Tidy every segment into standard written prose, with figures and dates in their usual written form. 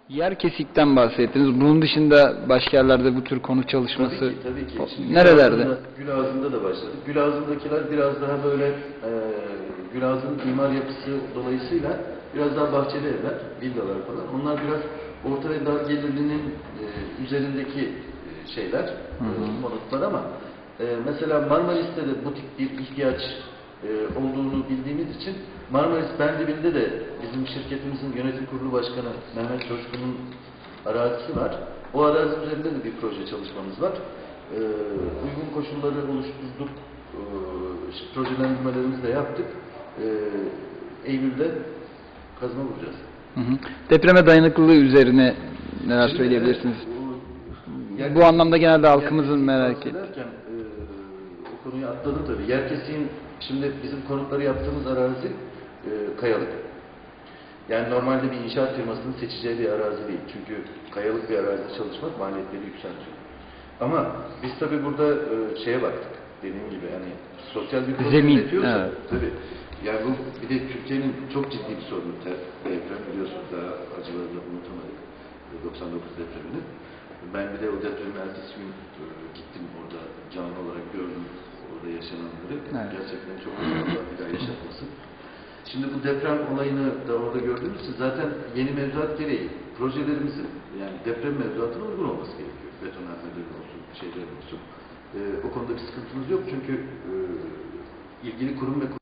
Yer kesikten bahsettiniz. Bunun dışında başka yerlerde bu tür konu çalışması tabii ki. Şimdi nerelerde? Gülağızı'nda da başladık. Gülağızı'ndakiler biraz daha böyle Gülağızı'nın imar yapısı dolayısıyla biraz daha bahçeli evler, villalar falan. Onlar biraz orta ve dar gelirlinin üzerindeki şeyler, konutlar ama mesela Marmaris'te de bu tip bir ihtiyaç olduğunu bildiğimiz için Marmaris Pendibinde de bizim şirketimizin yönetim kurulu başkanı Mehmet Coşkun'un arazisi var. O arazi üzerinde de bir proje çalışmamız var. Uygun koşulları oluşturduk. Projelendirmelerimizi de yaptık. Eylül'de kazma vuracağız. Depreme dayanıklılığı üzerine neler söyleyebilirsiniz? Bu anlamda genelde halkımızın merak ettiği. O konuyu atladım tabii. Yerkesik'in şimdi bizim konutları yaptığımız arazi kayalık. Yani normalde bir inşaat firmasının seçeceği bir arazi değil. Çünkü kayalık bir arazide çalışmak maliyetleri yükseltiyor. Ama biz tabii burada şeye baktık. Dediğim gibi yani sosyal bir proje üretiyorsa tabii. Yani bu bir de Türkiye'nin çok ciddi bir sorunu deprem biliyorsunuz daha acılarla unutamadık. 99 depremini. Ben bir de o depremin ertesi gün gittim orada canlı olarak gördüm orada yaşananları. Evet. Gerçekten çok önemli bir daha yaşatmasın. Şimdi bu deprem olayını da orada gördüğünüz için zaten yeni mevzuat gereği projelerimizin yani deprem mevzuatına uygun olması gerekiyor. Betonarmelerin olsun, şeylerin olsun. O konuda bir sıkıntımız yok çünkü ilgili kurum ve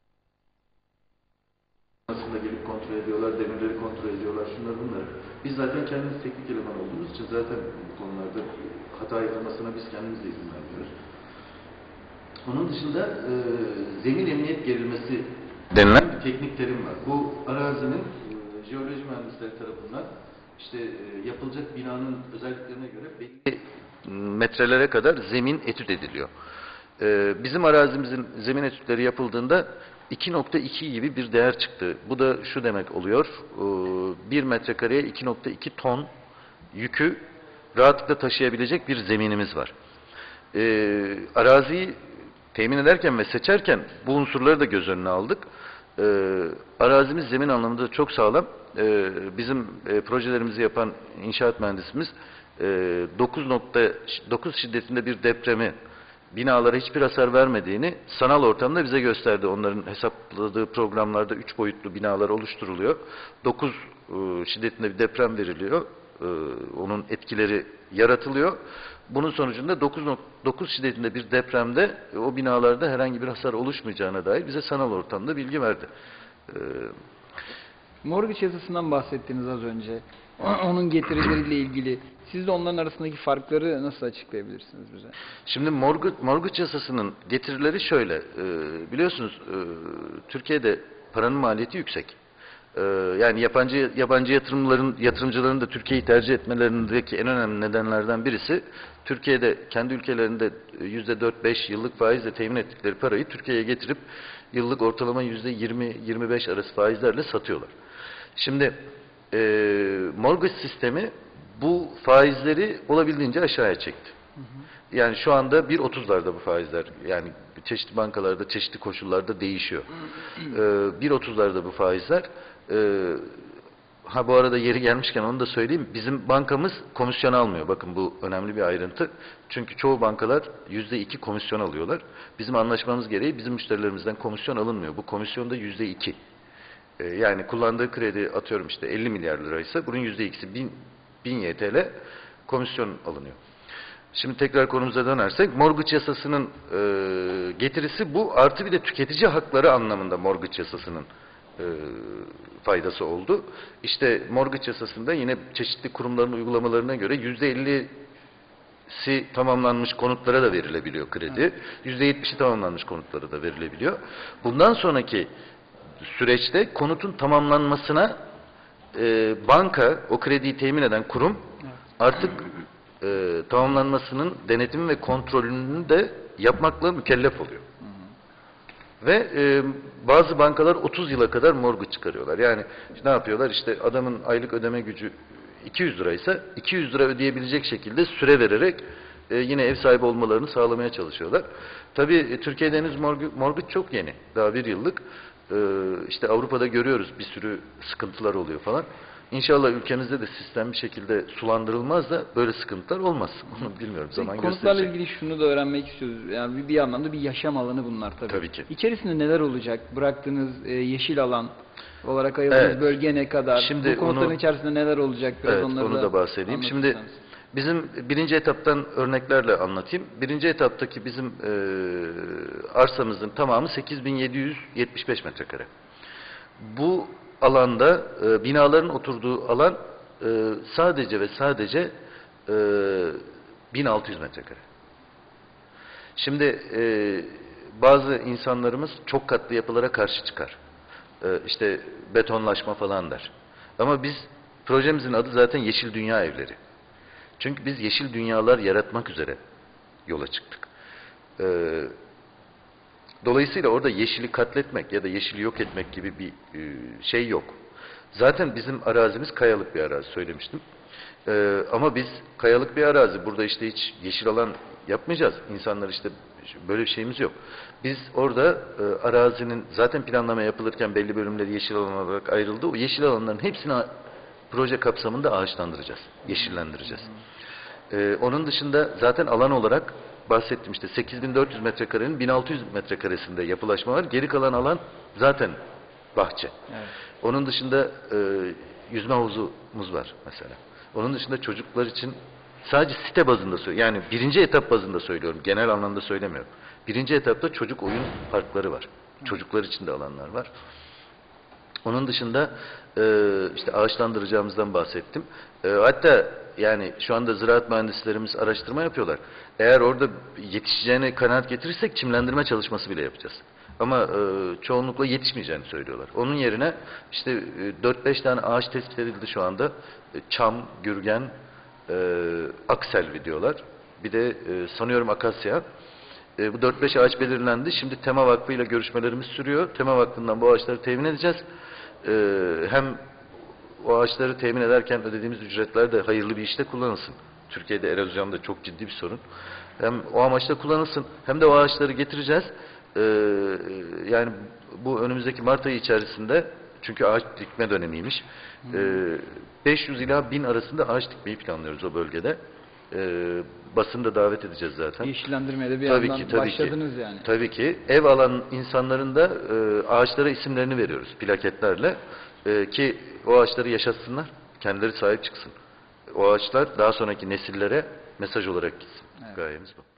aslında gelip kontrol ediyorlar, demirleri kontrol ediyorlar, şunları bunları. Biz zaten kendimiz teknik eleman olduğumuz için zaten bu konularda hata yapılmasına biz kendimiz de izin vermiyoruz. Onun dışında zemin emniyet gerilmesi denilen bir teknik terim var. Bu arazinin jeoloji mühendisleri tarafından işte yapılacak binanın özelliklerine göre belli metrelere kadar zemin etüt ediliyor. Bizim arazimizin zemin etütleri yapıldığında 2.2 gibi bir değer çıktı. Bu da şu demek oluyor. 1 metrekareye 2.2 ton yükü rahatlıkla taşıyabilecek bir zeminimiz var. Araziyi temin ederken ve seçerken bu unsurları da göz önüne aldık. Arazimiz zemin anlamında çok sağlam. Bizim projelerimizi yapan inşaat mühendisimiz 9.9 şiddetinde bir depremi binalara hiçbir hasar vermediğini sanal ortamda bize gösterdi. Onların hesapladığı programlarda 3 boyutlu binalar oluşturuluyor. 9 şiddetinde bir deprem veriliyor. Onun etkileri yaratılıyor. Bunun sonucunda 9 şiddetinde bir depremde o binalarda herhangi bir hasar oluşmayacağına dair bize sanal ortamda bilgi verdi. Mortgage yasasından bahsettiniz az önce. Onun getirileriyle ilgili. Siz de onların arasındaki farkları nasıl açıklayabilirsiniz bize? Şimdi mortgage yasasının getirileri şöyle. Biliyorsunuz Türkiye'de paranın maliyeti yüksek. Yani yabancı yatırımcıların da Türkiye'yi tercih etmelerindeki en önemli nedenlerden birisi Türkiye'de kendi ülkelerinde %4-5 yıllık faizle temin ettikleri parayı Türkiye'ye getirip yıllık ortalama %20-25 arası faizlerle satıyorlar. Şimdi mortgage sistemi bu faizleri olabildiğince aşağıya çekti. Yani şu anda 1.30'larda bu faizler. Yani çeşitli bankalarda, çeşitli koşullarda değişiyor. 1.30'larda bu faizler. Bu arada yeri gelmişken onu da söyleyeyim. Bizim bankamız komisyon almıyor. Bakın bu önemli bir ayrıntı. Çünkü çoğu bankalar %2 komisyon alıyorlar. Bizim anlaşmamız gereği bizim müşterilerimizden komisyon alınmıyor. Bu komisyon da %2. Yani kullandığı kredi atıyorum işte 50 milyar liraysa bunun %2'si 1000 YTL komisyon alınıyor. Şimdi tekrar konumuza dönersek mortgage yasasının getirisi bu. Artı bir de tüketici hakları anlamında mortgage yasasının faydası oldu. İşte mortgage yasasında yine çeşitli kurumların uygulamalarına göre %50'si tamamlanmış konutlara da verilebiliyor kredi. %70'i tamamlanmış konutlara da verilebiliyor. Bundan sonraki süreçte konutun tamamlanmasına banka, o krediyi temin eden kurum artık tamamlanmasının denetimi ve kontrolünü de yapmakla mükellef oluyor. Ve bazı bankalar 30 yıla kadar mortgage çıkarıyorlar. Yani ne yapıyorlar? İşte adamın aylık ödeme gücü 200 liraysa 200 lira ödeyebilecek şekilde süre vererek yine ev sahibi olmalarını sağlamaya çalışıyorlar. Tabii Türkiye'de henüz mortgage çok yeni. Daha 1 yıllık. İşte Avrupa'da görüyoruz bir sürü sıkıntılar oluyor falan. İnşallah ülkemizde de sistem bir şekilde sulandırılmaz da böyle sıkıntılar olmaz. Onu bilmiyorum, zaman Konutlarla gösterecek. ilgili şunu da öğrenmek istiyoruz. Yani bir anlamda bir yaşam alanı bunlar tabii. Tabii ki. İçerisinde neler olacak? Bıraktığınız yeşil alan olarak ayırdığınız Evet. bölge ne kadar? Şimdi bu konutların onu- içerisinde neler olacak? Biraz Evet, onları onu da bahsedeyim. Şimdi anlatırsanız. bizim birinci etaptan örneklerle anlatayım. Birinci etaptaki bizim arsamızın tamamı 8775 metrekare. Bu alanda binaların oturduğu alan sadece ve sadece 1600 metrekare. Şimdi bazı insanlarımız çok katlı yapılara karşı çıkar. İşte betonlaşma falan der. Ama biz, projemizin adı zaten Yeşil Dünya Evleri. Çünkü biz yeşil dünyalar yaratmak üzere yola çıktık. Dolayısıyla orada yeşili katletmek ya da yeşili yok etmek gibi bir şey yok. Zaten bizim arazimiz kayalık bir arazi, söylemiştim. Ama biz kayalık bir arazi, burada işte hiç yeşil alan yapmayacağız. İnsanlar işte böyle bir şeyimiz yok. Biz orada arazinin zaten planlama yapılırken belli bölümleri yeşil alan olarak ayrıldı. O yeşil alanların hepsini proje kapsamında ağaçlandıracağız, yeşillendireceğiz. Onun dışında zaten alan olarak bahsettim, işte 8400 metrekarenin 1600 metrekaresinde yapılaşma var. Geri kalan alan zaten bahçe. Evet. Onun dışında yüzme havuzumuz var mesela. Onun dışında çocuklar için sadece site bazında söylüyorum. Yani birinci etap bazında söylüyorum. Genel anlamda söylemiyorum. Birinci etapta çocuk oyun parkları var. Çocuklar için de alanlar var. Onun dışında işte ağaçlandıracağımızdan bahsettim. Hatta yani şu anda ziraat mühendislerimiz araştırma yapıyorlar. Eğer orada yetişeceğine kanaat getirirsek çimlendirme çalışması bile yapacağız. Ama çoğunlukla yetişmeyeceğini söylüyorlar. Onun yerine işte 4-5 tane ağaç tespit edildi şu anda. Çam, gürgen, akselvi diyorlar. Bir de sanıyorum akasya. Bu 4-5 ağaç belirlendi. Şimdi Tema Vakfı ile görüşmelerimiz sürüyor. Tema Vakfı'ndan bu ağaçları temin edeceğiz. Hem o ağaçları temin ederken ödediğimiz ücretler de hayırlı bir işte kullanılsın. Türkiye'de erozyon da çok ciddi bir sorun. Hem o amaçla kullanılsın, hem de o ağaçları getireceğiz. Yani bu önümüzdeki Mart ayı içerisinde, çünkü ağaç dikme dönemiymiş. 500 ila 1000 arasında ağaç dikmeyi planlıyoruz o bölgede. Basını da davet edeceğiz zaten. Yeşillendirmeye de bir Tabii yandan ki, tabii başladınız ki. yani. Tabii ki. Ev alan insanların da ağaçlara isimlerini veriyoruz plaketlerle. Ki o ağaçları yaşatsınlar, kendileri sahip çıksın. O ağaçlar daha sonraki nesillere mesaj olarak gitsin. Evet. Gayemiz bu.